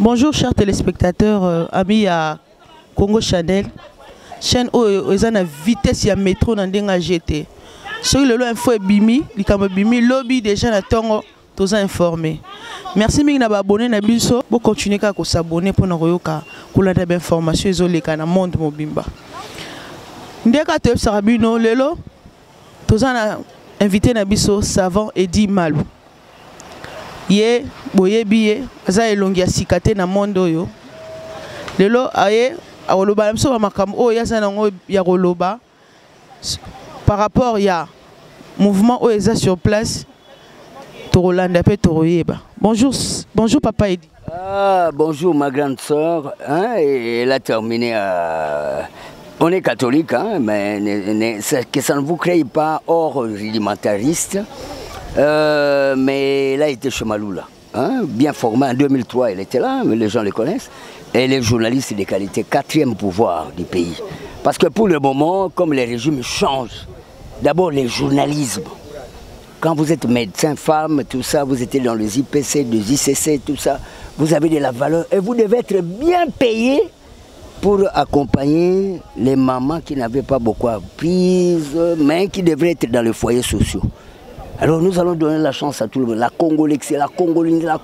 Bonjour chers téléspectateurs, amis à Congo Channel. Chaîne où ils ont la vitesse ya métro dans denga GT. Sur le info bimi, bimi lobby déjà na tongo tous informés. Merci ming na abonné na biso, pour continuer à s'abonner pour nous yoka kolanda ba information ezoleka na monde mobimba. Ndeka te sarabino lelo tous invité na biso savant Eddie Malou. Ye boye biye aza elongi asikate na mondo yo lelo aye awoloba mso ba makam o yaza nango ya koloba par rapport ya mouvement o eza sur place to Rolanda pe to royeba. Bonjour papa Eddie. Ah bonjour ma grande sœur, hein, et elle a terminé on est catholique, hein, mais que ça ne vous crée pas hors rudimentariste. Mais elle a été chez Maloula, hein, bien formée. En 2003, elle était là, mais les gens le connaissent. Elle est journaliste de qualité, 4e pouvoir du pays. Parce que pour le moment, comme les régimes changent, d'abord les journalismes. Quand vous êtes médecin, femme, tout ça, vous êtes dans les IPC, les ICC, tout ça, vous avez de la valeur et vous devez être bien payé pour accompagner les mamans qui n'avaient pas beaucoup appris, mais qui devraient être dans les foyers sociaux. Alors nous allons donner la chance à tout le monde, la Congo Lexi, la Congo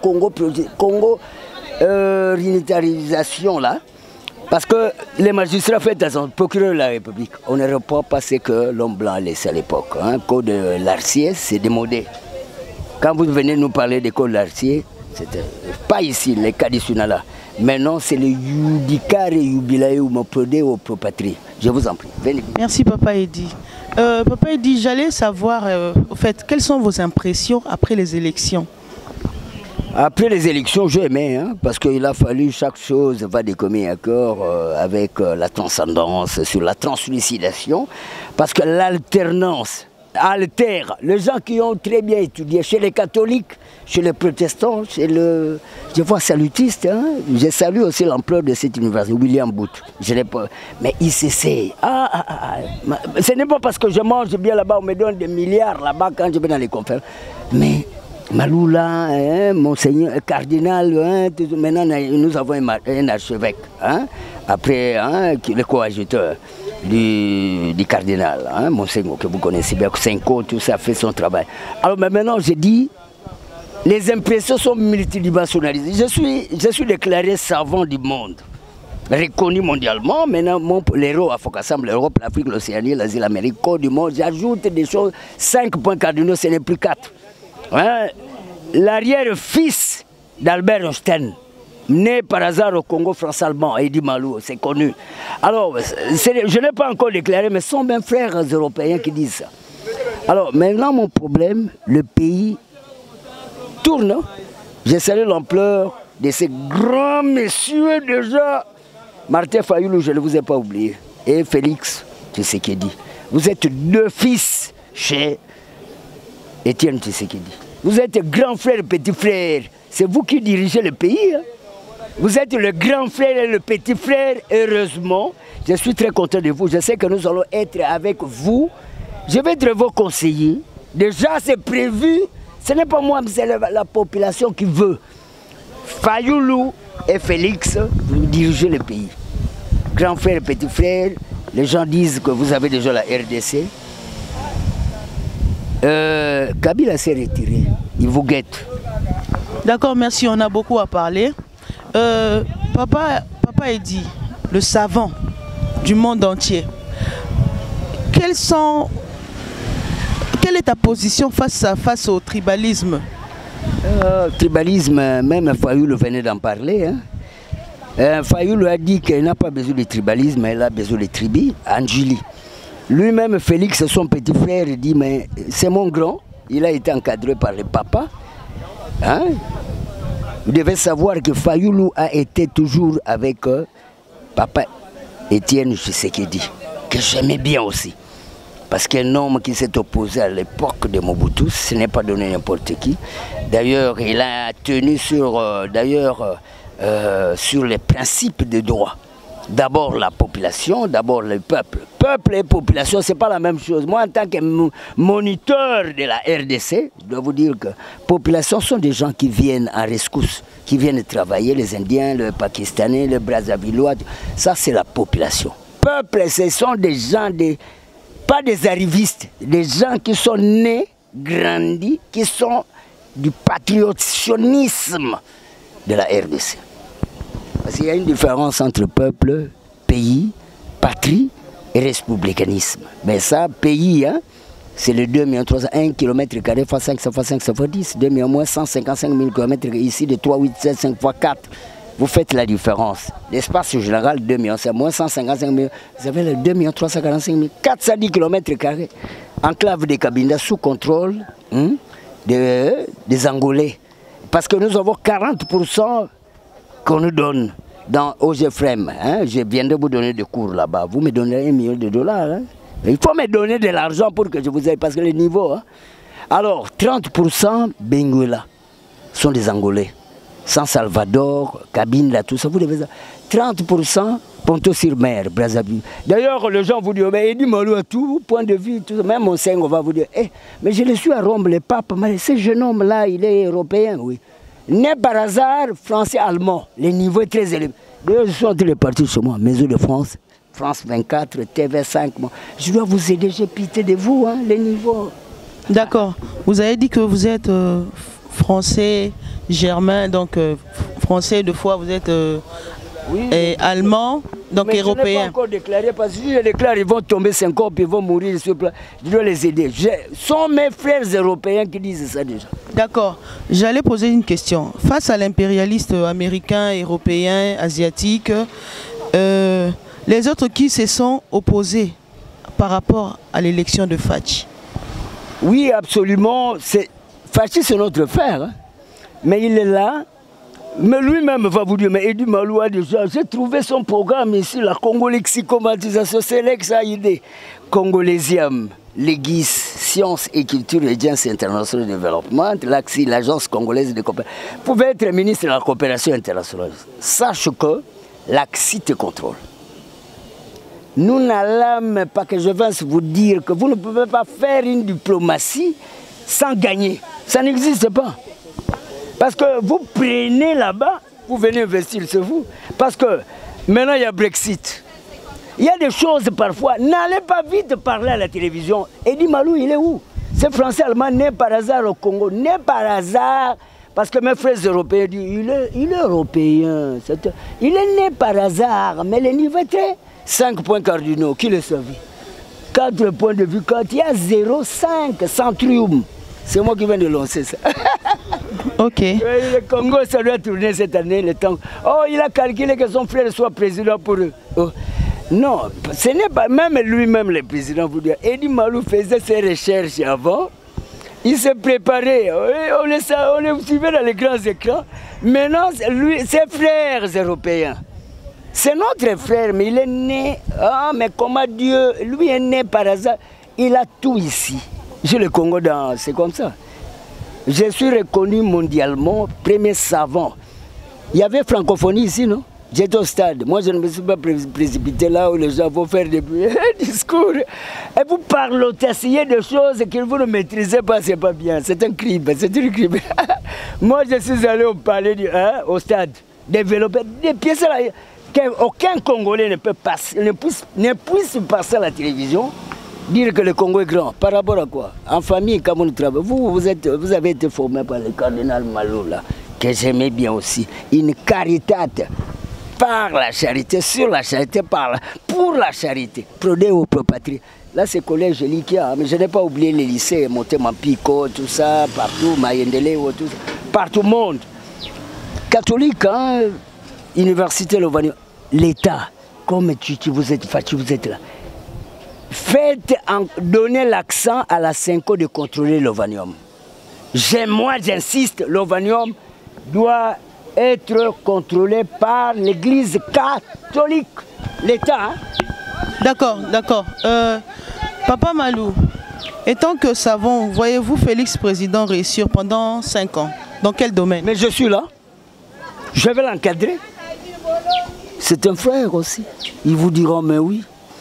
unitarisation là, parce que les magistrats fait attention, procureur de la République, on ne reprend pas ce que l'homme blanc a laissé à l'époque. Hein. Code Larcier, c'est démodé. Quand vous venez nous parler des codes Larcier, c'était pas ici, les cas là. Maintenant, c'est le Yudikar et Yubilae ou Moprodé ou Propatrie. Je vous en prie, venez. Merci Papa Eddie. Papa Eddie, j'allais savoir, au fait, quelles sont vos impressions après les élections? Après les élections, j'ai aimé, hein, parce qu'il a fallu chaque chose va de commun accord avec la transcendance, sur la translucidation, parce que l'alternance altère les gens qui ont très bien étudié, chez les catholiques, chez les protestants, chez le... Je vois salutiste, hein, je salue aussi l'ampleur de cette université, William Booth. Je n'ai pas... Mais ICC, ce n'est pas parce que je mange bien là-bas, on me donne des milliards là-bas quand je vais dans les conférences, mais... Maloula, hein, monseigneur, cardinal, hein, maintenant nous avons un archevêque, hein, après hein, le coadjuteur du cardinal, hein, monseigneur que vous connaissez bien, Senko, tout ça fait son travail. Alors mais maintenant je dis, les impressions sont multidimensionnalisées. Je suis déclaré savant du monde, reconnu mondialement. Maintenant l'héros à Focassemble, l'Europe, l'Afrique, l'Océanie, l'Asie, l'Amérique, Côte du monde, j'ajoute des choses, 5 points cardinaux, ce n'est plus 4. Hein? L'arrière-fils d'Albert Einstein, né par hasard au Congo France-Allemand, Eddie Malou, c'est connu. Alors, je n'ai pas encore déclaré, mais ce sont mes frères européens qui disent ça. Alors, maintenant, mon problème, le pays tourne. J'ai salé l'ampleur de ces grands messieurs déjà. Martin Fayoulou, je ne vous ai pas oublié. Et Félix Tshisekedi. Vous êtes 2 fils chez Étienne Tshisekedi. Vous êtes grand frère et petit frère. C'est vous qui dirigez le pays. Hein? Vous êtes le grand frère et le petit frère. Heureusement, je suis très content de vous. Je sais que nous allons être avec vous. Je vais être vos conseillers. Déjà, c'est prévu. Ce n'est pas moi, c'est la population qui veut. Fayoulou et Félix, vous dirigez le pays. Grand frère et petit frère. Les gens disent que vous avez déjà la RDC. Kabila s'est retiré, il vous guette. D'accord, merci, on a beaucoup à parler. Papa Eddie, le savant du monde entier, quelle est ta position face au tribalisme? Tribalisme, même Fayoulou venait d'en parler. Hein. Fayoulou a dit qu'elle n'a pas besoin de tribalisme, elle a besoin de tribu, Angélie. Lui-même, Félix, son petit frère, dit, mais c'est mon grand, il a été encadré par le papa. Hein? Vous devez savoir que Fayoulou a été toujours avec papa Étienne Tshisekedi, que j'aimais bien aussi. Parce qu'un homme qui s'est opposé à l'époque de Mobutu, ce n'est pas donné n'importe qui. D'ailleurs, il a tenu sur les principes de droit. d'abord la population, d'abord le peuple. Peuple et population, ce n'est pas la même chose. Moi, en tant que moniteur de la RDC, je dois vous dire que population sont des gens qui viennent en rescousse, qui viennent travailler, les Indiens, les Pakistanais, les Brazzavillois. Ça, c'est la population. Peuple, ce sont des gens, pas des arrivistes, des gens qui sont nés, grandis, qui sont du patriotisme de la RDC. Parce qu'il y a une différence entre peuple, pays, patrie et républicanisme. Mais ça, pays, hein, c'est le 2 300, 1 km fois 5, ça fait 5, ça fait 10. 2 moins 155 000 km ici, de 3, 8, 7, 5 fois 4. Vous faites la différence. L'espace général, 2 millions, c'est moins 155 000. Vous avez le 2 345 000, 410 km. Enclave de Cabinda sous contrôle des Angolais. Parce que nous avons 40% qu'on nous donne dans OGFREM. Hein? Je viens de vous donner des cours là-bas. Vous me donnez $1 million. Hein? Il faut me donner de l'argent pour que je vous aide, parce que le niveau. Hein? Alors, 30% Benguela sont des Angolais. San Salvador, Cabinda, tout ça, vous devez ça. 30% Ponto-sur-Mer, Brazzaville. D'ailleurs, les gens vous disent, mais Edi Malou a tout, point de vue, tout ça. Même mon on va vous dire, mais je le suis à Rome, le pape, mais ce jeune homme-là, il est européen, oui. Né par hasard, français-allemand, le niveau est très élevé. D'ailleurs, je suis entre les partis chez moi, Maison de France, France 24, TV5. Moi. Je dois vous aider, j'ai pitié de vous, hein, les niveaux. D'accord. Vous avez dit que vous êtes français, germain, donc français, deux fois vous êtes allemand, donc mais européen. Je n'ai pas encore déclaré, parce que si je déclare, ils vont tomber 5 ans, puis ils vont mourir sur place. Je dois les aider. Ce sont mes frères européens qui disent ça déjà. D'accord. J'allais poser une question. Face à l'impérialiste américain, européen, asiatique, les autres qui se sont opposés par rapport à l'élection de Fachi? Oui, absolument. Fachi, c'est notre frère. Hein. Mais il est là. Mais lui-même va vous dire, mais Edi Malou a déjà, j'ai trouvé son programme ici, la Congo-lexicomatisation, c'est l'ex-AID, Congolésium, l'EGIS, Sciences et Culture et Agences Internationales de Développement, l'AXI, l'Agence Congolaise de Coopération. Vous pouvez être ministre de la Coopération Internationale. Sache que l'AXI te contrôle. Nous n'allons pas que je vais vous dire que vous ne pouvez pas faire une diplomatie sans gagner. Ça n'existe pas. Parce que vous prenez là-bas, vous venez investir sur vous. Parce que maintenant il y a Brexit. Il y a des choses parfois, n'allez pas vite parler à la télévision. Edi Malou, il est où? C'est français-allemand né par hasard au Congo, né par hasard. Parce que mes frères européens disent, il est européen. Il est né par hasard, mais le niveau était 5 points cardinaux, qui le savait? 4 points de vue, quand il y a 0,5 centrium. C'est moi qui viens de lancer ça. Ok. Le Congo, ça doit tourner cette année, le temps. Oh, il a calculé que son frère soit président pour eux. Oh. Non, ce n'est pas, même lui-même le président, vous dire. Edi Malou faisait ses recherches avant. Il s'est préparé. On le suivait dans les grands écrans. Maintenant, lui, ses frères européens. C'est notre frère, mais il est né. Ah, mais comment Dieu, lui est né par hasard. Il a tout ici. J'ai le Congo dans. C'est comme ça. Je suis reconnu mondialement, premier savant. Il y avait francophonie ici, non? J'étais au stade. Moi, je ne me suis pas précipité là où les gens vont faire des discours. Et vous parlotez, essayez des choses que vous ne maîtrisez pas, c'est pas bien. C'est un crime, c'est un crime. Moi, je suis allé au palais, au stade, développer des pièces là. Aucun Congolais ne puisse passer à la télévision. Dire que le Congo est grand, par rapport à quoi? En famille, comme on travaille. Vous avez été formé par le cardinal Malou, là, que j'aimais bien aussi. Une caritate, par la charité, sur la charité, pour la charité. Prodeo pro patrie. Là, c'est collège Likia, mais je n'ai pas oublié les lycées, Montemampico, tout ça, partout, Mayendele, tout ça, partout au monde. Catholique, hein, université Lovani, l'État, comme vous êtes Fachi, vous êtes là. Donnez l'accent à la Senko de contrôler l'ovanium. Moi, j'insiste, l'ovanium doit être contrôlé par l'Église catholique, l'État. Hein? D'accord, d'accord. Papa Malou, étant que savons, voyez-vous Félix président réussir pendant 5 ans? Dans quel domaine? Mais je suis là. Je vais l'encadrer. c'est un frère aussi. Ils vous diront, mais oui.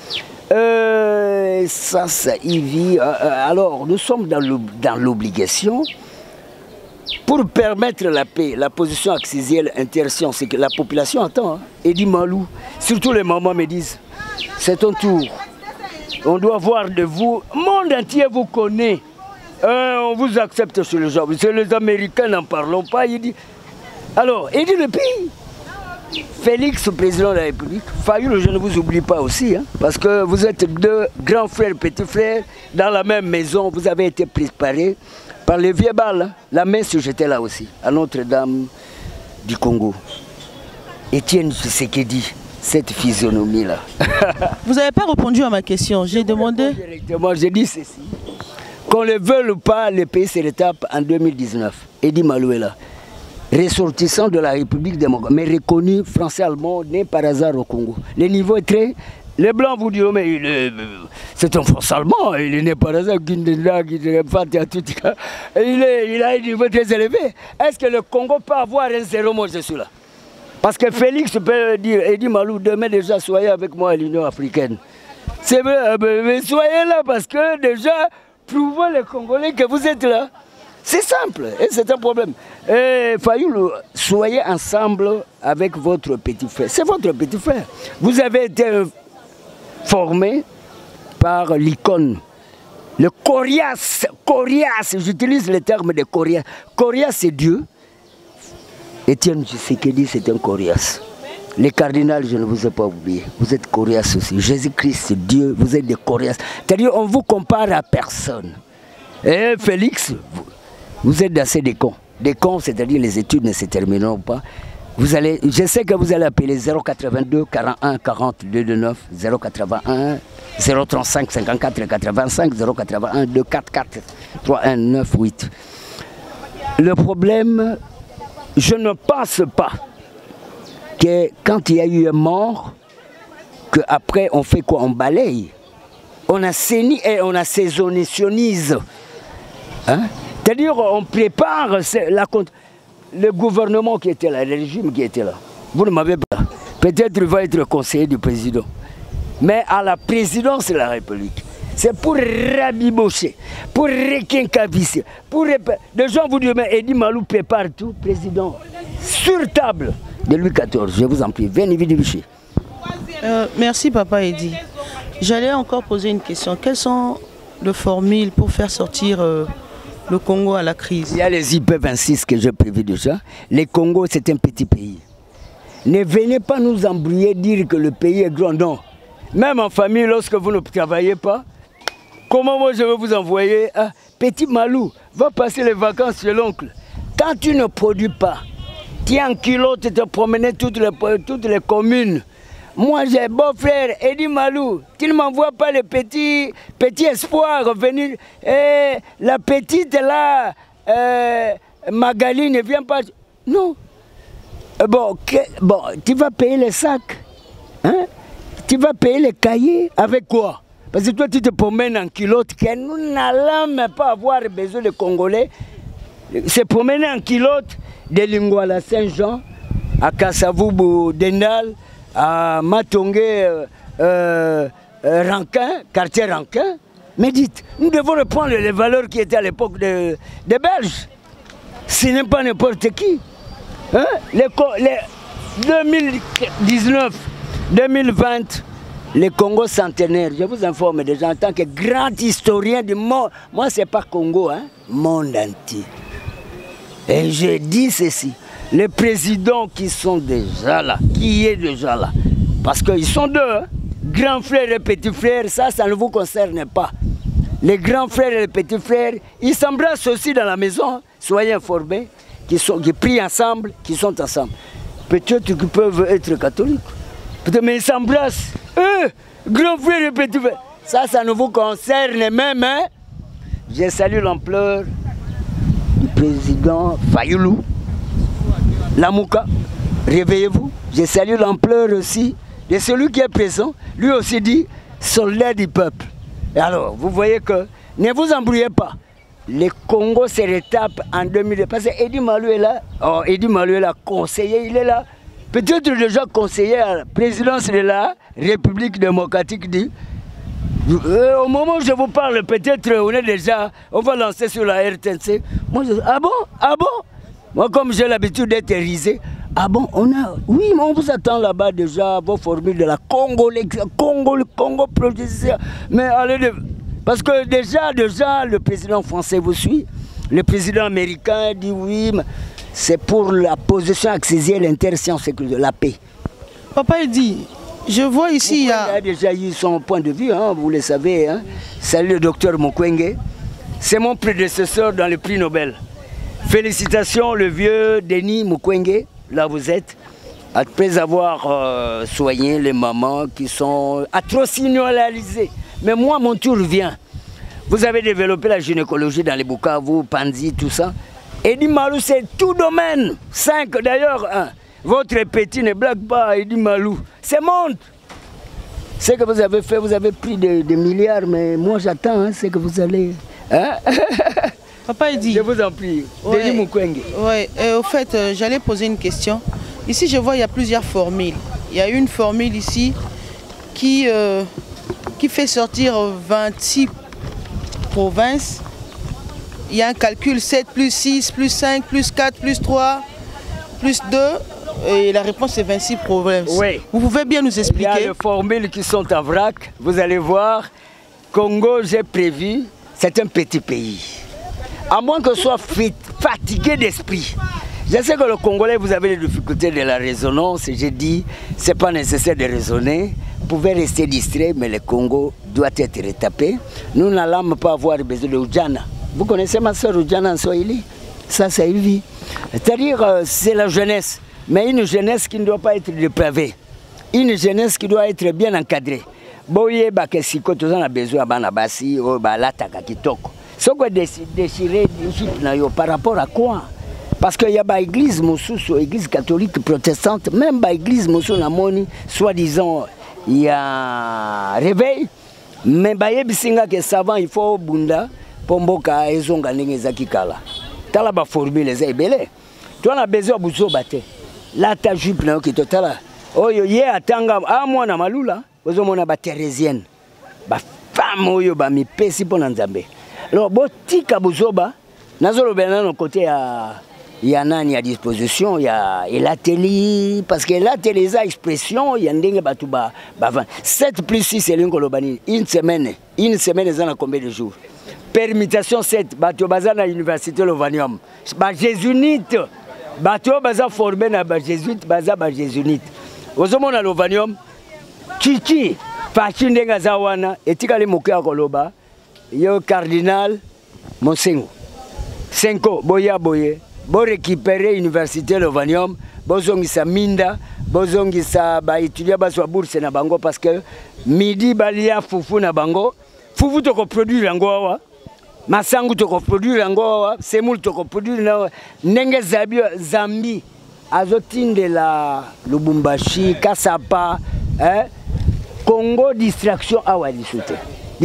Ça, il vit. Alors, nous sommes dans l'obligation pour permettre la paix, la position axiale intersion, c'est que la population attend. Hein. Edi Malou, surtout les mamans me disent, c'est ton tour. On doit voir de vous. Le monde entier vous connaît. On vous accepte sur le genre. C'est les Américains, n'en parlons pas. Il dit. Alors, il dit le pays. Félix, président de la République, Fayoulou, je ne vous oublie pas aussi, hein, parce que vous êtes deux grands frères, petits frères, dans la même maison. Vous avez été préparés par les vieux balles. Hein. La messe, j'étais là aussi, à Notre-Dame du Congo. Étienne Tshisekedi, cette physionomie-là. Vous n'avez pas répondu à ma question, j'ai demandé... Directement, j'ai dit ceci. Qu'on le veuille ou pas, le pays se retape en 2019. Edi Malou est là. Ressortissant de la République démocratique, mais reconnu français-allemand, né par hasard au Congo. Le niveau est très... Les Blancs vous diront, mais c'est un français-allemand, il est né par hasard, il a un niveau très élevé. Est-ce que le Congo peut avoir un zéro, moi je suis là? Parce que Félix peut dire, Edi Malou, demain déjà, soyez avec moi à l'Union africaine. C'est vrai, mais soyez là parce que déjà, prouvez les Congolais que vous êtes là. C'est simple, et c'est un problème. Fayoulou, soyez ensemble avec votre petit frère. C'est votre petit frère. Vous avez été formé par l'icône. Le Corias, j'utilise le terme de Corias. Corias, c'est Dieu. Étienne Tshisekedi, c'est un Corias. Les cardinals, je ne vous ai pas oublié. Vous êtes Corias aussi. Jésus-Christ, Dieu, vous êtes des Corias. C'est-à-dire, on vous compare à personne. Et Félix, vous êtes assez des cons. Des cons, c'est-à-dire les études ne se termineront pas. Vous allez, je sais que vous allez appeler 082 41 40 229 081 035 54 85 081 244 3198. Le problème, je ne pense pas que quand il y a eu un mort, qu'après on fait quoi? On balaye. On assainit et on assaisonnise. Hein? C'est-à-dire on prépare le gouvernement qui était là, le régime qui était là. Vous ne m'avez pas. Peut-être il va être conseiller du président. Mais à la présidence de la République, c'est pour rabibocher, pour requincavisser, pour... Des gens vous disent, mais Edi Malou prépare tout, président, sur table de Louis XIV. Je vous en prie, venez vite Vichy. Merci papa Edi. J'allais encore poser une question. Quelles sont les formules pour faire sortir le Congo à la crise? Il y a les IP26 que j'ai prévu déjà. Le Congo, c'est un petit pays. Ne venez pas nous embrouiller, dire que le pays est grand. Non. Même en famille, lorsque vous ne travaillez pas, comment moi je vais vous envoyer? Ah, petit Malou, va passer les vacances chez l'oncle. Quand tu ne produis pas, tu es en culotte, tu te promener toutes les communes. Moi, j'ai beau frère, Edi Malou. Tu ne m'envoies pas le petit espoir venir. La petite là, Magali ne vient pas. Non. Bon, tu vas payer les sacs. Hein? Tu vas payer les cahiers. Avec quoi? Parce que toi, tu te promènes en culotte. Que nous n'allons même pas avoir besoin de Congolais. Se promener en culotte de Lingouala Saint-Jean, à Kassavoubou, Denal, à Matongé, Rankin, quartier Rankin. Mais dites, nous devons reprendre les valeurs qui étaient à l'époque des Belges. Ce n'est pas n'importe qui. Hein? Les 2019, 2020, les Congo centenaires, je vous informe déjà en tant que grand historien du monde. Moi, ce n'est pas Congo, hein? Monde entier. Et je dis ceci. Les présidents qui sont déjà là, qui est déjà là, parce qu'ils sont deux, hein? Grands frères et petits frères, ça ne vous concerne pas. Les grands frères et les petits frères, ils s'embrassent aussi dans la maison, qui prient ensemble, qui sont ensemble. Peut-être qu'ils peuvent être catholiques, mais ils s'embrassent, eux, grands frères et petits frères. Ça ne vous concerne même, hein? Je salue l'ampleur du président Fayoulou. Lamouka, réveillez-vous. Je salue l'ampleur aussi de celui qui est présent. Lui aussi dit, soldat du peuple. Et alors, vous voyez que, ne vous embrouillez pas. Le Congo se retape en 2002. Parce que Edi Malou est là. Oh, Edi Malou est là, conseiller, il est là. peut-être déjà conseiller à la présidence de la République démocratique du... au moment où je vous parle, peut-être on va lancer sur la RTNC. Moi, ah bon? Ah bon? Moi, comme j'ai l'habitude d'être risé, ah bon, oui, mais on vous attend là-bas déjà, vos formules de la Congo, le Congo progressiste. Mais allez, parce que déjà, le président français vous suit, le président américain dit oui, mais c'est pour la position accessible l'inter-science de la paix. Papa, il dit, je vois ici, il a déjà eu son point de vue, hein, vous le savez. Hein. Salut le docteur Mukwege. C'est mon prédécesseur dans le prix Nobel. Félicitations, le vieux Denis Mukwege. Là vous êtes, après avoir soigné les mamans qui sont atrocinalisées. Mais moi, mon tour vient. Vous avez développé la gynécologie dans les Bukavu, Panzi, tout ça. Edi Malou, c'est tout domaine. 5 d'ailleurs. Votre petit ne blague pas, Edi Malou. C'est monde. Ce que vous avez fait, vous avez pris des milliards, mais moi j'attends, hein, c'est que vous allez... Hein? Papa, il dit... Je vous en prie, Denis Mukwege. Oui, au fait, j'allais poser une question. Ici, je vois, il y a plusieurs formules. Il y a une formule ici qui fait sortir 26 provinces. Il y a un calcul 7 plus 6 plus 5 plus 4 plus 3 plus 2. Et la réponse est 26 provinces. Oui. Vous pouvez bien nous expliquer? Il y a des formules qui sont à vrac. Vous allez voir, Congo, j'ai prévu, c'est un petit pays. À moins que soit fatigué d'esprit. Je sais que le Congolais, vous avez les difficultés de la résonance. J'ai dit, ce n'est pas nécessaire de raisonner. Vous pouvez rester distrait, mais le Congo doit être retapé. Nous n'allons pas avoir besoin de Oudjana. Vous connaissez ma soeur Oudjana en Swahili? Ça, c'est une vie. C'est-à-dire, c'est la jeunesse. Mais une jeunesse qui ne doit pas être dépravée. Une jeunesse qui doit être bien encadrée. Boye bakesiko, tous on a besoin de banabasi, ou balataka kitoko. Ce qu'on déchiré par rapport à quoi? Parce qu'il y a une église, l'église catholique protestante, même l'église Namoni, soi-disant, il y a un réveil, mais il savant, il faut bunda, pomboka, ezonga nengezaki kala. Tala ba formule les ebele. Toi on a besoin de bouzo bate. Là ta jupe na ki totala. Oyo ye atanga a mwana malula, ozo mona ba thérésienne. Ba femme oyo ba mi pesi pona nzambe. Alors, botika bozoba, nazolo benano côté il y a nani à disposition, il y a l'atelier, parce que l'atelier a expression, il y a ndenge batuba, 7 plus 6 c'est l'ingolobani, une semaine ça a combien de jours? Permutation 7, batu bazana à l'université Lovanium, jésuite, batu baza formé na jésuite, baza jésuite. Ozomona Lovanium, chichi, fachi ndenga zawana, etika le moke akoloba. Yo cardinal Monsengo 5 boya boye bo récupérer université Lovanium bozongisa minda bozongisa ba étudiant baswa bourse na bango parce que midi balia fufu na bango fufu to ko produire yango wa masangu to ko produire yango wa semul to ko produire na ndenge zambi azotinde la Lubumbashi Kasapa Congo distraction awa disute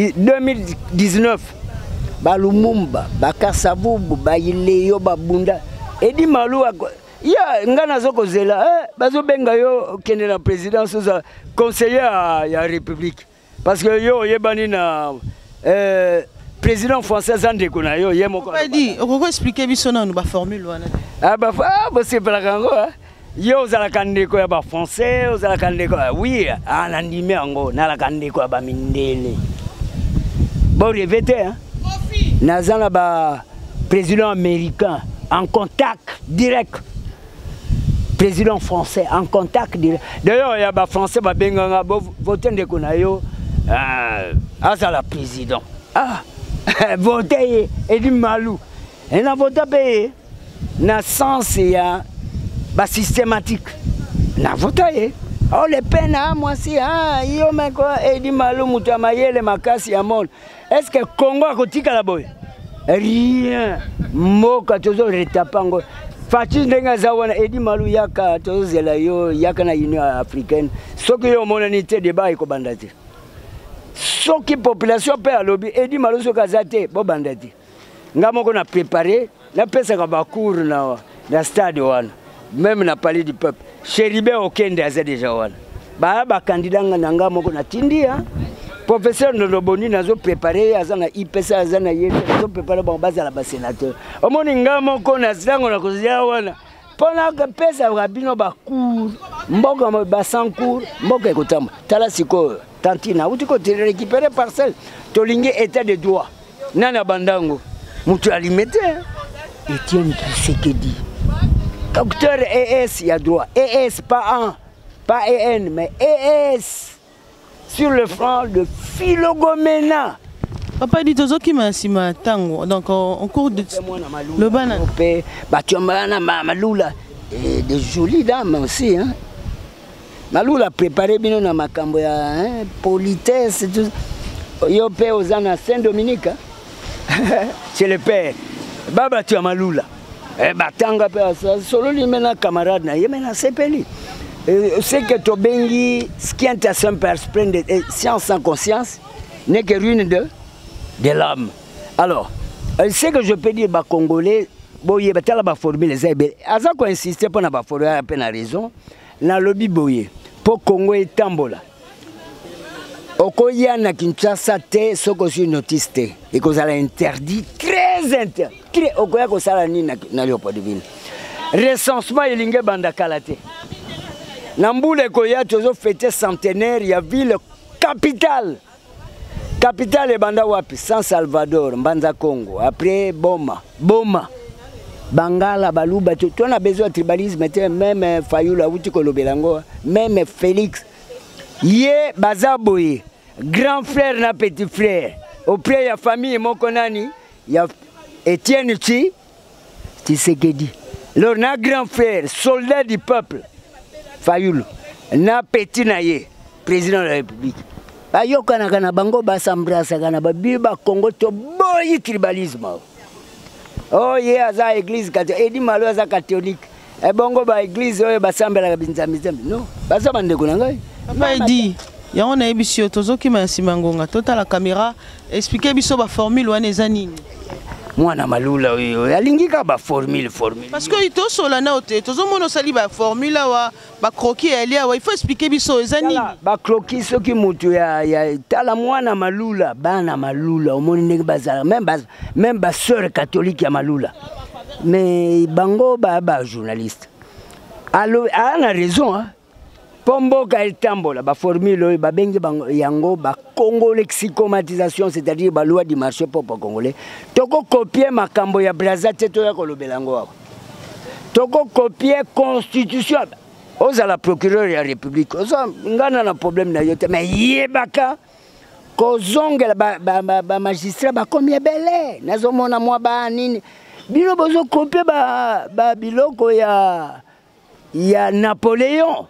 2019 balumumba bakasavubu baileyo babunda Edi Malou ya ngana zoko zela bazo benga yo kende na présidence za conseiller à la République parce que yo yebani na président français andeko na yo yemoko pas dit on peut expliquer biso na ba formule wana c'est pas kango yo zala kandeko ya ba français zala kandeko oui anandime ango na la kandeko ba mindele. Bon, répétez, hein? Nazana ba président américain en contact direct. Président français en contact direct. D'ailleurs, il y a des Français qui ont voté de Konayo. Azala président. Ah, voté Edi Malou. Et na voté payé. Na sens il y a systématique. Na voté. Oh les peines à moi si yo mais quoi Edi Malou mutamaye le makasi ya monde. Est-ce que Congo a kotika la boy? Rien. Moka tozo retapango. Fachi ndenga zawana Edi Malou yaka tozo zela yo yaka na Union africaine. Soki yo monanité débat iko bandate. Soki population pe a lobby Edi Malou soka zate bo bandate. Ngamo ko na préparer na pesa ka bakour na stade wana. même na palais du peuple Chéribé Okende aza déjà wana ba candidat nanga moko na tindi hein professeur Noloboni nazo préparer azana IPC azana yete nazo préparer bon base la sénateur omoni nga moko na zango na kozia wana pona que pesa rabino ba cour mboka ba sans cour mboka ekotamba tala siko tantina uti ko récupérer parcelle tolingi état de droit nana bandango mutu alimete Etienne Tshisekedi docteur ES il y a droit ES pas un pas EN mais ES sur le front de Philogomena. Papa dit aux autres qui m'a tango donc en cours de le bana Batiomana Malula et des jolies dames aussi hein. Malula a préparé bien na makambo ya hein, politesse tout yo pe ozana Saint-Dominique hein? C'est le père baba tu Malula et batanga pe solo li mena camarade na yemena sepeli c'est que Tobengi, ce qui est un par splendide, science sans conscience, n'est que ruine de l'âme. Alors, ce que je peux dire, les Congolais, boye, la formule, les aïbés, avant qu'on insiste pour la formule, à peine raison, dans le lobby boye, pour Congo et Tambola. Okoya na Kinshasa te, ce que je notice te, et qu'on a interdit, très interdit, très, okoya qu'on s'ala ni na Léopoldville. Recensement, il y a banda kalate. Namboule Koya toujours fêté centenaire, il y a ville capitale. Capitale est Banda Wapi, San Salvador, Mbanza Congo. Après Boma, Bangala, Balouba, on a besoin de tribalisme, même Fayoula, Belango, même Félix. Yé Bazaboye, grand frère na petit frère. Auprès de la famille Mokonani, il y a Etienne Tshisekedi. Leur grand frère, soldat du peuple. Fayoulou, na petit naye, président de la République. Bayoka na kana bango basambrasa kana babiba Congo to boyi tribalisme. Oh ye aza église catholique, edi malo aza catholique. E bongo ba église oyo basambela binzamizambi. Non, basa bandeko na ngai. Papa edi, yango na ebisio tozoki masima ngonga, tota la caméra, expliquer biso ba formule wana eza nini. Mwana malula oyo alingika ba formule parce que ito solana ote tozo mono sali ba formule wa ba croquis elia wa il faut expliquer biso ezani ba croquis soki mutu ya tala mwana malula bana malula omoni ndenge bazala même ba sœur catholique ya malula mais bango ba journaliste allo ana raison hein Pomboka el tambola ba formule ba bengi bango yango ba Congo lexicomatisation c'est-à-dire ba loi du marché peuple congolais toko copier makambo ya Brazza teto ya kolobelango toko copier constitution oza la procureur ya république oza ngana na problème na yote mais yebaka kozongela ba magistrat ba combien belé nazomona mwa ba nini bino bozo copier ba biloko ya Napoléon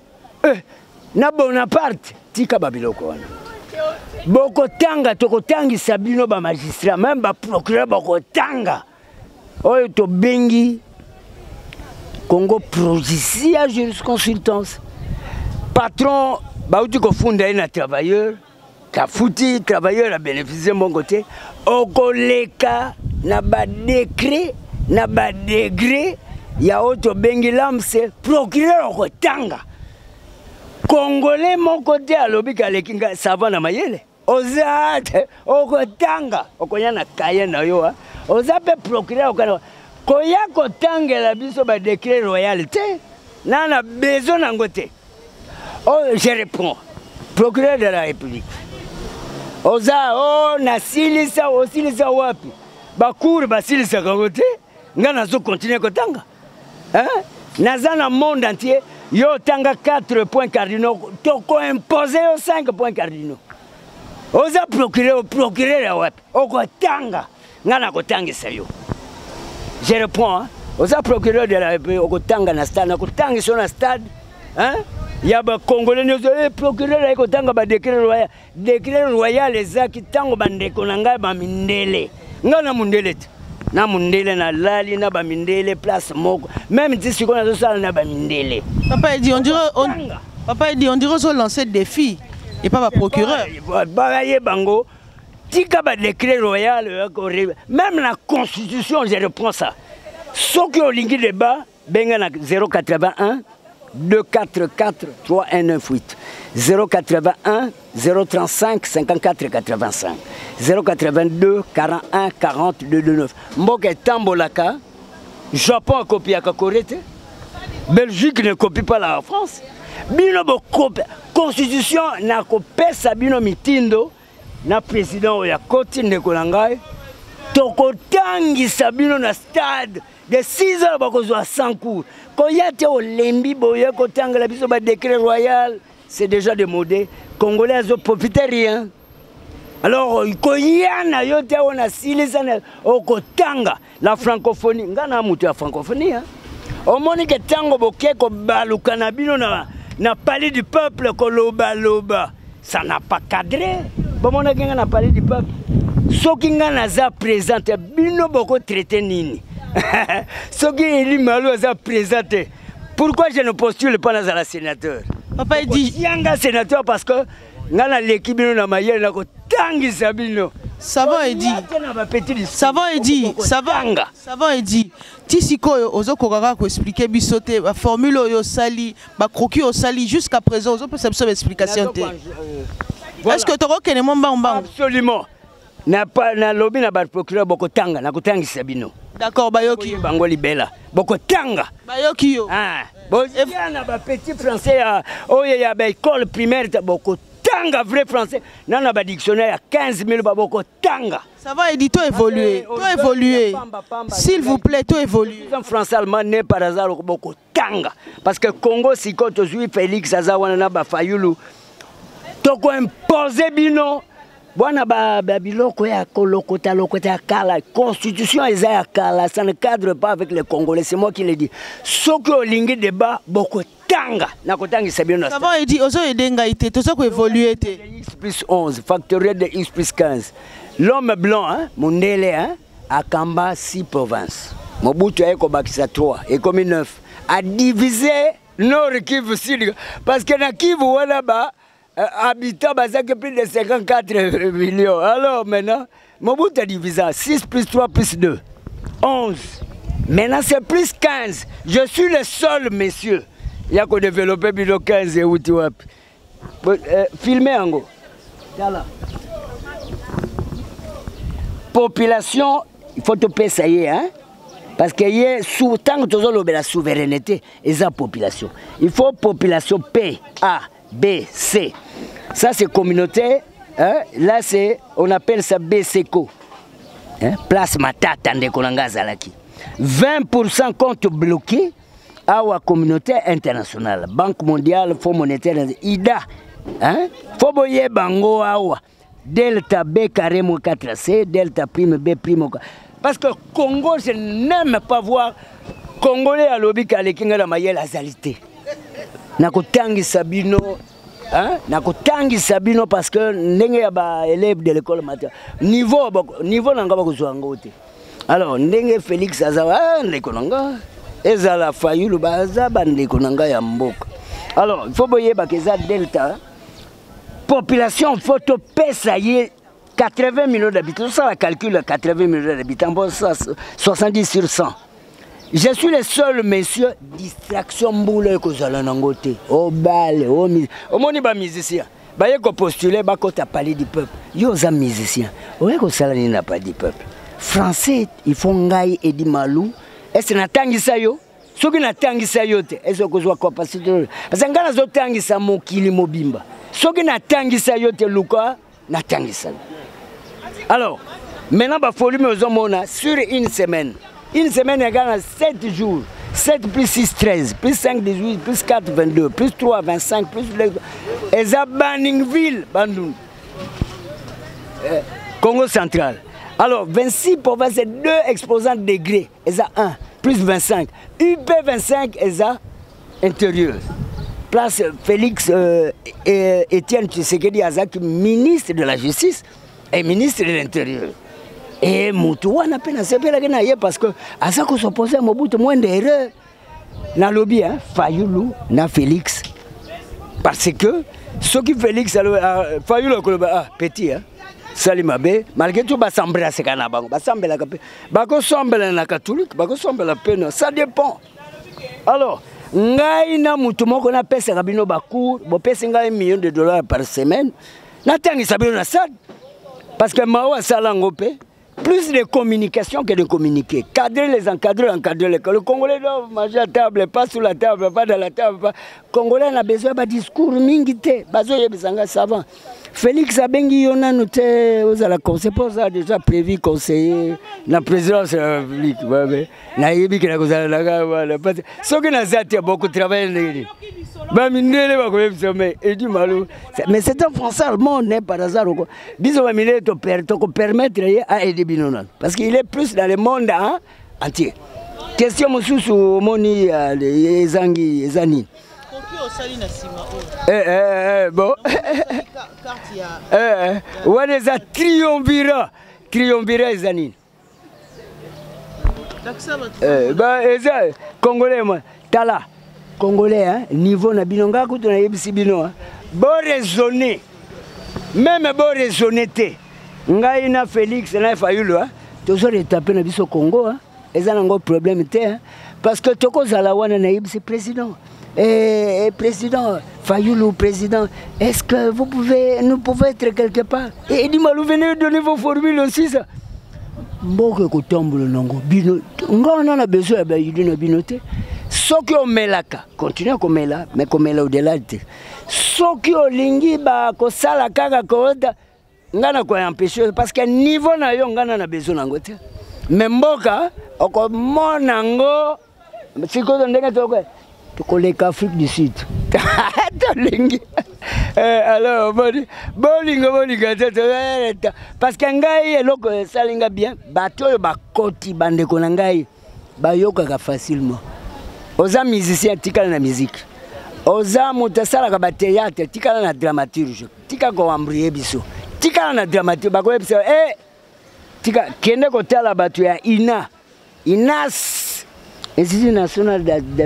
na Bonaparte tika babiloko wana boko tanga tokotangi sabino ba magistrat même ba procureur boko tanga oyo to bengi Congo projicia jurisconsultance patron ba uti ko funda ina travailleur ka futi travailleur a bénéficié mon côté okoleka na ba décret na ba degré ya auto bengi lamse procureur ko tanga Congolais mon côté à l'obi kalekinga savana mayele ozate okotanga okonya na kaye na yo ozape procureur okana koya kotangela biso ba décret royal te nana besoin nangote oh je réponds procureur de la République oza oh na silisa wapi ba cour ba silisa kangote ngana zo continuer kotanga hein nazana monde entier yo tanga 4 points cardinaux toko imposé 5 points cardinaux oza procureur wapi oko tanga ngana kotangisa yo je réponds hein? Oza procureur de la République oko tanga na stade na kotanga sur na stade hein ya ba congolais nyozo procureur eko tanga ba décret royal ezaki tango bandeko na ngai ba mindele ngana mundele na mundele na lali na ba mindele place moko même si on a zo sala na ba mindele papa dit on dirait on lancer des défis et pas procureur ba bango tika ba décret royal même la constitution je reprends ça ce que olingi débat benga na 081 244 3198 081 035 54 85 082 41 40 229 mboka etambolaka. Japon a copié la Corée, Belgique ne copie pas la France. Bino bo copie constitution na copie sabino mitindo na président ya koti ndekolangai toko tangi sabino na stade de 6 heures bakozwa 100 cours ko yate olembi boye ko tanga la biso ba décret royal c'est déjà démodé. Congolais ont profité rien. Alors, il y a la francophonie. Il y a la francophonie. Au moins, il y a na palais du peuple, ça n'a pas cadré. Il y a un palais du peuple. Ceux qui sont présents, bino boko traité nini. Ceux qui sont présentés. Pourquoi je ne postule pas dans la sénateur? Papa dit il y a un sénateur parce que ngana l'équipe na mayele na ko tangi sabino. Savon est dit. Savon est dit. Savon est dit. Tisiko ozo kokaka ko expliquer bisoté la formule yo sali, ba croquis au sali jusqu'à présent ozo peut savoir explication té. Est-ce que tu reconnais mon bambang? Absolument. Na pas na lobby na ba procureur boko tanga na ko tangi sabino. D'accord, bayoki bango libela. Boko tanga. Bayoki yo. Ah. Bon, il y a un petit français oh il y a une école primaire boko tanga vrai français. Dans le dictionnaire, il y a 15 000 baboko tanga. Ça va, Edith, toi évoluer. Toi évoluer. S'il vous plaît, toi évoluer. Le français allemand né par hasard boko tanga. Parce que Congo, si quand tu suis Félix Azawana Bafayulu, tu as imposé bino. Bwana biloko ya kolokota lokota kala constitution eza kala, ça ne cadre pas avec les Congolais, c'est moi qui le dis. Soki olingi débat boko tanga na kotangi sabino. Ça va dit ozo edenga ité to soko évoluer té. X plus 11 factoriel de X plus 15. L'homme blanc hein, Mundele hein, akamba 6 provinces. Mobutu a bakisa 3 et comme 9 a divisé Nord Kivu Sud parce que na Kivu wana ba habitants basés plus de 54 millions. Alors maintenant, Mobutu a divisé 6 plus 3 plus 2, 11. Maintenant c'est plus 15. Je suis le seul monsieur. Il y a qu'à développer bilo 15 et Outiwap. Filmez en gros. Population, il faut te payer ça y est, hein? Parce que tant que tu as la souveraineté, et la population. Il faut population P, A, B, C. Ça c'est communauté. Hein? Là c'est, on appelle ça BCCO. Hein? Place Matata Ndekolanga Zalaki. 20% compte bloqué à la communauté internationale. Banque mondiale, Fonds monétaire, IDA. Hein? Faut boyer bango awa. Delta B carré 4C, delta prime B prime. Parce que Congo, je n'aime pas voir Congolais à l'obi kalekinga la mayel azalité. Nakotangi Sabino, hein? Nakotangi Sabino parce que ndenge ya ba élève de l'école maternelle. Niveau nanga bakozwa ngote. Alors ndenge Félix Azawa ndekonanga ezala Fayulu baza bandekonanga ya mboka. Alors il faut boyeba que ça delta population photo pesa yé 80 millions d'habitants, ça va calculer 80 millions d'habitants, bon, ça, 70 sur 100. Je suis le seul monsieur, distraction boule que vous allez en côté. Au bal, au musicien. Bah, il faut postuler, bah, quand tu as parlé du peuple. Il y a un musicien. Ouais, que ça n'a pas du peuple. Français, ils font ngaï et di malou. Est-ce que tu as tangi ça yo? Ce qui n'a tangi ça yo, est-ce que vous avez capacité? Parce que quand vous avez tangi ça, mon kili mobimba. Ce qui n'a tangi ça yo, te luka, n'a tangi ça. Alors, maintenant, il faut que sur une semaine, il y a 7 jours. 7 plus 6, 13, plus 5, 18, plus 4, 22, plus 3, 25, plus... Et ça, Banningville, Bandung. Congo central. Alors, 26 provinces, c'est 2 exposants de degrés. Et ça, 1, plus 25. UP 25, et ça, intérieur. Place Félix Etienne Tshisekedi Azaki, ministre de la Justice. Et ministre de l'Intérieur. Et Moutouan a peine à se faire parce que à ça qu'on s'oppose à Mobutu, moins d'erreurs. Dans le lobby, Fayulu, na Félix. Parce que ce qui Félix, Fayulu, petit, Salimabe, malgré tout, va s'embrer à ce canabang, va s'embrer la catholique, va s'embrer la peine, ça dépend. Alors, ngai na mutu moko na pesa kabino bakour, bo pesa ngai $1 million par semaine. Na tangi sabino na sad. Parce que mawa salango pe. Plus de communication que de communiquer. Cadrer les encadrer, encadrer les. Le Congolais doit manger à table, pas sous la table, pas dans la table. Pas. Congolais a besoin d'un discours mingité. Bazo yebisanga savant. Félix Abengi yona noté aux à la conseil ça déjà prévu conseiller la présidence de la République. Na yebi que la cause la voilà. Ce que na zati beaucoup travaillé. Mais c'est un français allemand né par hasard. Bisous te permettre à aider Binonan. Parce qu'il est plus dans le monde entier. Question Moussou Moni Ezangi Ezani. Bon. On est à triumvirat. Triumvirat Ezani. Congolais, moi. Tala. Congolais, hein, niveau na binonga kutu na yebisi bino, hein. Bon raisonner. Même bon raisonner te. Ngai na Félix na Fayulu, hein. Toujours étapé na biso Congo, hein. Eza nango problème te, hein. Parce que toko zala wana na yebisi président. Et président Fayulu, président, est-ce que nous pouvons être quelque part? Et il dit malou venez donner vos formules aussi ça. Mboke ko tombe le nango bino. Nga na besoin ba yidina binote. Soki o melaka, continue à komela, mais komela au-delà de. Soki o lingi ba ko sala kaka ko oda, ngana ko empêcher parce que niveau na yo ngana na besoin nango te. Mais mboka oko monango siko ndenge to ko le Afrique du Sud. To lingi. Alors parce que ngai eloko salinga bien, bato yo ba koti bande ko ngai ba yoka facilement. Oza musicien tikala na musique. Oza mutasala ka ba théâtre tikala na dramaturge. Tika ko ambrier biso. Tikala na dramaturge ba ko biso tika kende ko tala batu ya INAS Institut National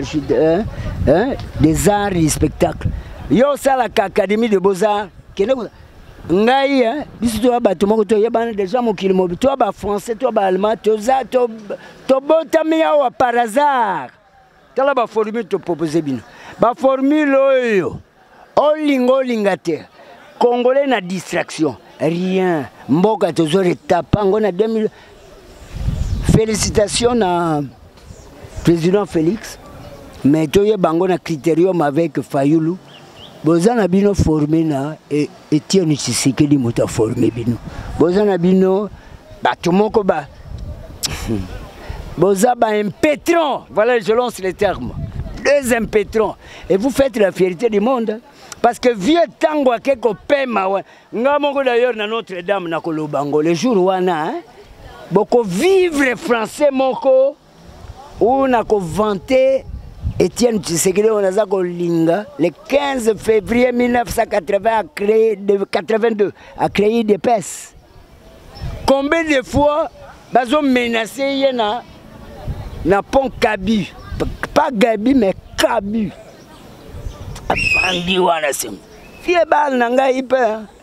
des Arts et Spectacles. Yo sala ka Académie de Beaux-Arts kende ko ngai biso to batu moko to yebana déjà mokili mobi to ba français to ba allemand to za to botamia wa par hasard. Tala ba formule te proposer bino. Ba formule oyo. Olingo lingate. Congolais na distraction. Rien. Mboka toujours etapango na 2000. Félicitations na président Félix. Mais toye bango na critérium avec Fayulu. Bozana bino formé na Etienne Tshisekedi mota formé bino. Bozana bino ba tumoko ba Bozaba impétrant, voilà, je lance les termes. 2 impétrants. Et vous faites la fierté du monde. Parce que vieux tango keko pema, ngamongo d'ailleurs na Notre-Dame na Kolobango, le jour wana, hein, boko vivre français moko, ou na ko vanter Etienne Tshisekedi onazako linga, le 15 février 1980 82 a créé des PES. Combien de fois bazo menacé yena na pont Kabu, pas Gabi mais Kabu. Afandi wana sim. Fie bal nanga ipe.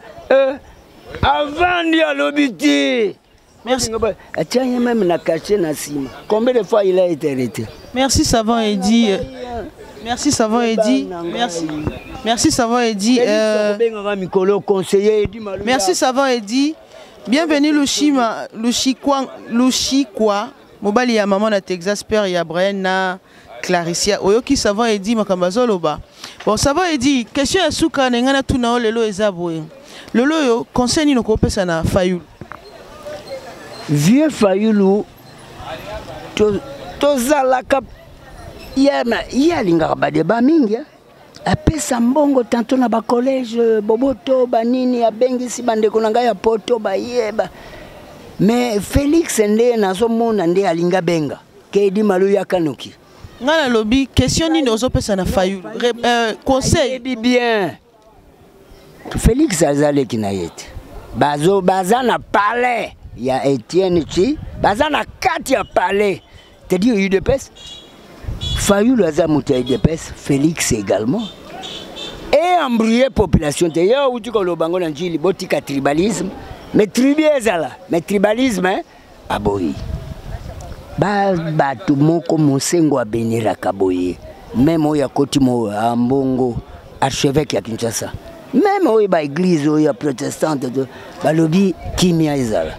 Avandi à l'obiti. Merci. Tiens même na caché na sima. Combien de fois il a été arrêté? Merci Savant Eddy. Merci Savant Eddy. Merci. Merci Savant Eddy. Merci Savant Eddy. Bienvenue Lushikwa. Mobali ya maman na Texas père ya Brian na Claricia. Oyoki Savant Eddy makambazoloba. Bon Savant Eddy, question ya suka na ngana tuna lelo ezaboye. Lelo yo conseil ni kopesa na Fayulu. Vieux Fayulu tozalaka yalinga ba débat mingi. Apesa mbongo tantôt na ba collège Boboto banini ya bengi si bande konanga ya poto ba yeba. Mais Félix nde nazomona nde alinga benga ke di malu ya kanuki. Ngana lobby question ni ozo pesa na Fayulu. Conseil bien. Félix azale kinayete. Bazana palais ya Etienne Chi, bazana kati ya palais. T'as dit UDPS? Fayulu azamuta UDPS, Félix également. Et embrouiller population te ya uti ko lobango na njili botika tribalisme. Mais tribalisme, hein? Aboyi. Batu moko mosengo abenira kaboye. même au ya Kotimo à Mbongo archevêque à Kinshasa même au ba église au ya protestante ba lobby kimia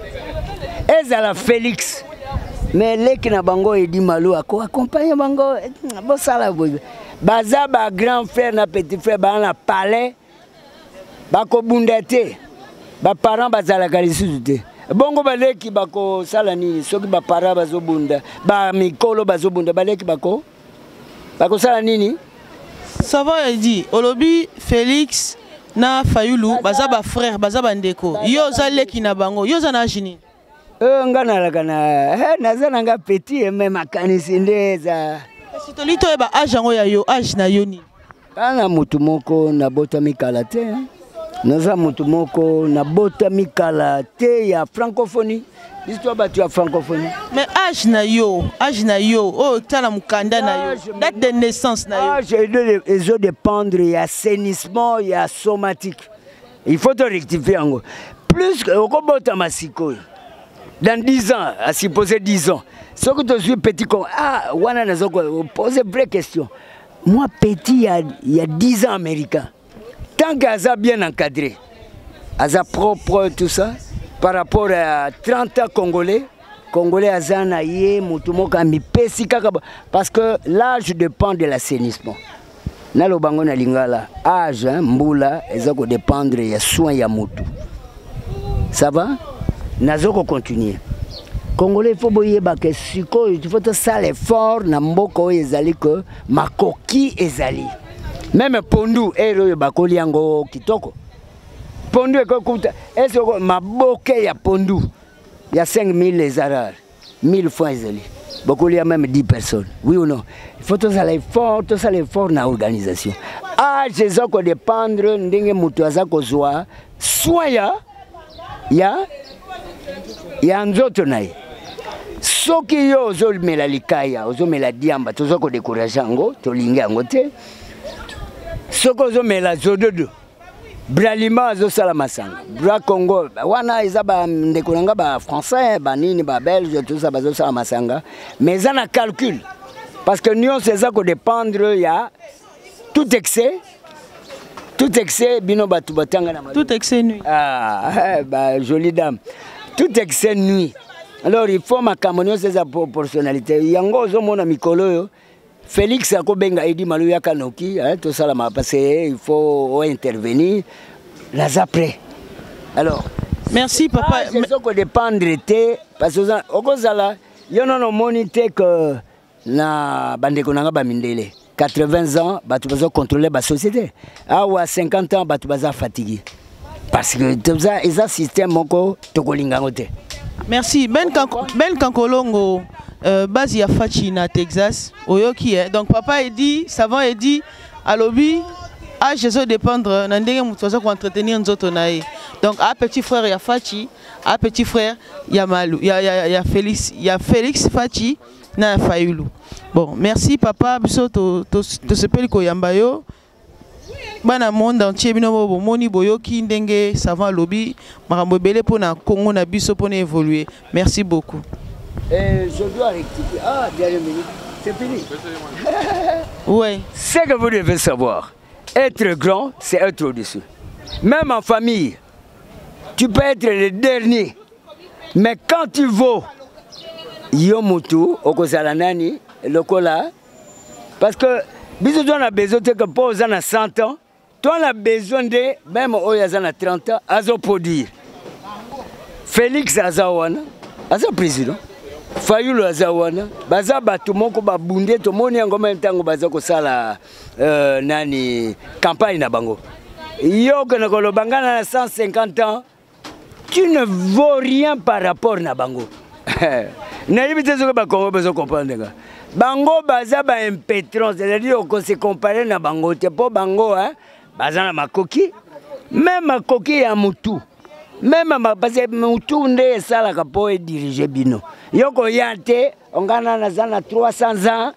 ezala Félix mais leki na bango edi malo ako accompagner bango bo sala boy baza ba grand frère na petit frère ba na palais ba ko bundete ba parents bazala kalisusu te bongo baleki bako sala nini soki ba para bazobunda ba mikolo bazobunda baleki bako sala nini ça va dit olobi Félix na Fayulu baza ba frère baza ba ndeko yo za leki na bango yo za na jini ngana la kana naza nanga petit même makanisi ndeza si tolito eba age yango ya yo age na yo ni kana mutu moko na bota mikala te naza mutu moko na bota mikala te ya francophonie histoire batu ya francophonie mais age na yo oh tala mukanda na yo date de naissance na yo age ezo dépendre ya assainissement ya somatique il faut te rectifier yango plus okobota masiko dans 10 ans à supposer 10 ans ce que tu suis petit comme wana nazo poser vraie question moi petit il y a 10 ans américain tant qu'Aza bien encadré, Aza propre, tout ça, par rapport à 30 ans congolais Aza na ye, mutumoka mipesi kaka, parce que l'âge dépend de l'assainissement. Na lo bango na lingala, âge, mbula, ezako dépendre ya soin ya mutu. Ça va? Nazoko continuer. Congolais, il faut boyeba que siko, il faut ça l'effort, na mboko ezali que makoki ezali. Même pondu ero bakoli yango kitoko pondu ekokuta est-ce que maboke ya pondu ya 5000 les arars 1000 fois ezali bakoli ya même 10 personnes oui ou non il faut tout ça l'effort na organisation je ko dépendre ndenge mutu aza kozwa soya ya nzoto naye soki yo ozomela likaya ozomela diamba tozo ko décourager yango tolinga yango te soko zo mela zododo bralima zo sala masanga bra Congo wana izaba ndekonanga ba français ba nini ba belge tout ça bazo sala masanga mais ça na calcul parce que nous c'est ça ko dépendre ya tout excès bino batu batanga na tout excès nuit bah jolie dame tout excès nuit alors il faut ma camonio c'est sa proportionnalité yango zo mona mikolo yo Félix Akobenga Edi Malouya Kanoki, tout ça là m'a passé, il faut intervenir. Là après. Alors. Merci papa. C'est ce que dépendre parce que au Kozala, il y a non monité que na bande konanga ba mindele. 80 ans, batu bazo contrôler ba société. À 50 ans, batu baza fatigué. Parce que tout ça, et ça système moko tokolingangote. Merci. Ben Kankolongo. Basi ya fachi na Texas oyoki donc papa dit savant dit à lobby je dépendre na ndenge mutu aza ko entretenir nzoto na ye donc a petit frère ya fachi a petit frère ya Malu ya Félix fachi na Fayulu. Bon merci papa biso to sepeli ko yamba yo bana monde entier bino bo moni boyoki ndenge savant lobby makambo belé pona Congo na biso pona évoluer. Merci beaucoup. Je dois rectifier. Dernière minute. C'est fini. Oui. Ce que vous devez savoir, être grand, c'est être au-dessus. Même en famille, tu peux être le dernier. Mais quand tu vaux, Yomutu, Okosalanani, Lokola, parce que, bisous, on a besoin de poser à 100 ans, toi, on a besoin de, même Oyazan à 30 ans, à produire. Félix Azawana, Aza président. Fayulu azawana baza batu moko babunde to moni yango même tango baza ko sala nani campagne na bango yo kana ko lobangana na 150 ans tu ne vaux rien par rapport na bango na yibite zo ba Congo bezo comprendre bango baza ba impétrance c'est-à-dire qu'on se comparer na bango te po bango baza na makoki même makoki ya mutu même parce que mutu nde sala ka po diriger bino yoko yante ongana na zana 300 ans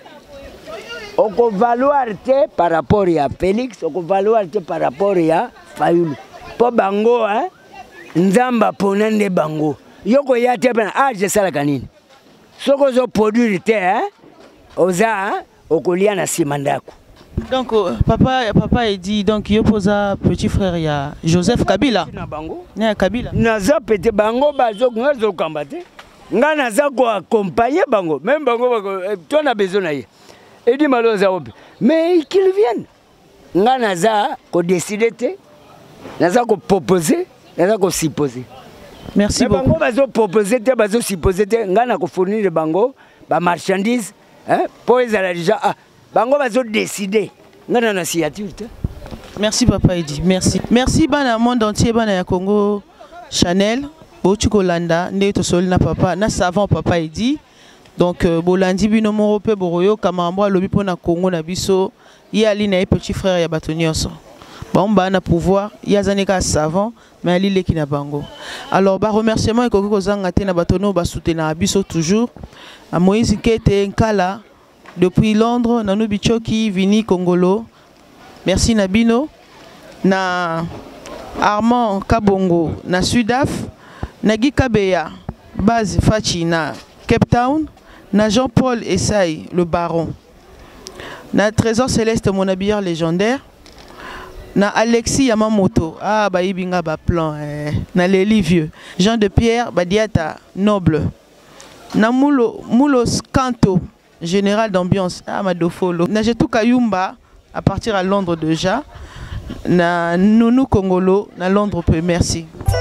oko valoir te par rapport à Félix oko valoir te par rapport à Fayulu po bango nzamba ponande bango yoko yate bana je sala kanini soko zo produire te oza okolia na simandako. Donc papa a dit donc il posa petit frère il y a Joseph Kabila. Na bango. Na Kabila. Naza pete bango bazo ngazo kambate. Nga naza ko accompagner bango. Même bango toi na besoin na ye. Et dit maloza ope. Mais qu'ils viennent. Nga naza ko décider te. Naza ko proposer, naza ko supposer. Merci beaucoup. Bango bazo proposer te, bazo supposer te. Nga na ko fournir de bango ba marchandise, hein, pour les déjà bango bazo décider. Nga na signature te. Merci papa Edi, merci. Merci bana monde entier bana ya Congo Chanel, Bochuko Landa, Neto Solina papa, na savant papa Edi. Donc bolandi bino moro pe boroyo kamambo lobi pona Congo na biso, y ali na petit frère ya batonioso. Bon bana pouvoir, ya zanika savant, mais ali leki na bango. Alors ba remerciement et koko zanga te na batono ba soutenir biso toujours. A Moïse Kete Nkala depuis Londres, Nanou Bichoki, Vini Congolo. Merci Nabino, na Armand Kabongo, na Sudaf, Nagi Kabeya, base Fachi na Cape Town, na Jean-Paul Essay, le baron, na Trésor Céleste, mon habilleur légendaire, na Alexis Yamamoto, Baïbinga Baplan, na Léli Vieux, Jean de Pierre, Badiata, noble, na Moulos Kanto, général d'ambiance, Madofolo, na Jetou Kayumba, à partir à Londres déjà, na Nounou Congolo, na Londres, merci.